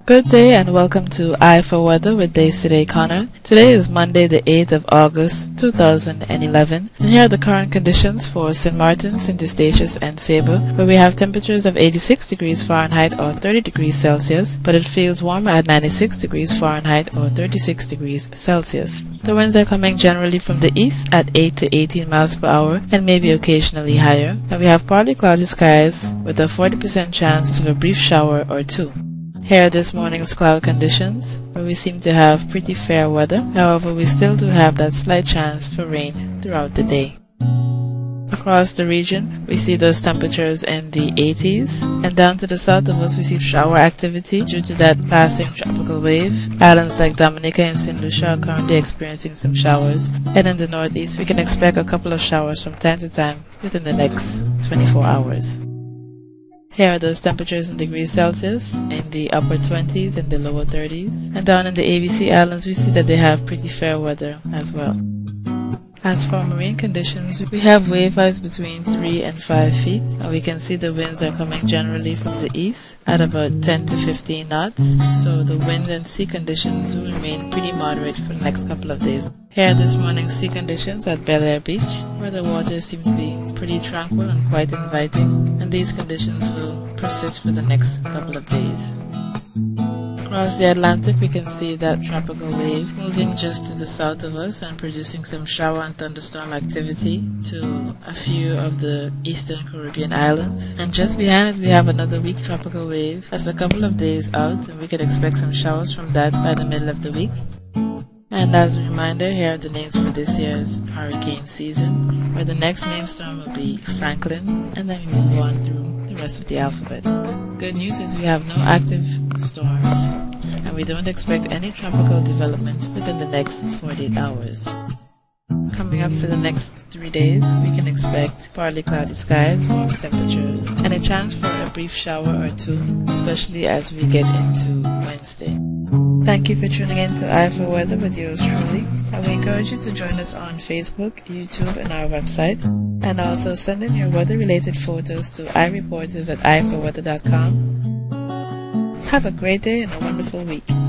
Good day and welcome to Eye for Weather with Daisy Connor. Today is Monday the 8th of August 2011 and here are the current conditions for St. Martin, St. Eustatius and Sable, where we have temperatures of 86 degrees Fahrenheit or 30 degrees Celsius, but it feels warmer at 96 degrees Fahrenheit or 36 degrees Celsius. The winds are coming generally from the east at 8 to 18 miles per hour and maybe occasionally higher, and we have partly cloudy skies with a 40% chance of a brief shower or two. Here are this morning's cloud conditions, where we seem to have pretty fair weather. However, we still do have that slight chance for rain throughout the day. Across the region, we see those temperatures in the 80s, and down to the south of us we see shower activity due to that passing tropical wave. Islands like Dominica and St. Lucia are currently experiencing some showers, and in the northeast we can expect a couple of showers from time to time within the next 24 hours. Here are those temperatures in degrees Celsius, in the upper 20s and the lower 30s. And down in the ABC Islands, we see that they have pretty fair weather as well. As for marine conditions, we have wave heights between 3 and 5 feet, and we can see the winds are coming generally from the east at about 10 to 15 knots, so the wind and sea conditions will remain pretty moderate for the next couple of days. Here are this morning's sea conditions at Bel Air Beach, where the water seems to be pretty tranquil and quite inviting, and these conditions will persist for the next couple of days. Across the Atlantic, we can see that tropical wave moving just to the south of us and producing some shower and thunderstorm activity to a few of the eastern Caribbean islands. And just behind it, we have another weak tropical wave that's a couple of days out, and we can expect some showers from that by the middle of the week. And as a reminder, here are the names for this year's hurricane season, where the next named storm will be Franklin, and then we move on through the rest of the alphabet. Good news is we have no active storms, and we don't expect any tropical development within the next 48 hours. Coming up for the next 3 days, we can expect partly cloudy skies, warm temperatures, and a chance for a brief shower or two, especially as we get into Wednesday. Thank you for tuning in to Eye for Weather with yours truly. I will encourage you to join us on Facebook, YouTube, and our website, and also send in your weather-related photos to iReporters@eyeforweather.com. Have a great day and a wonderful week.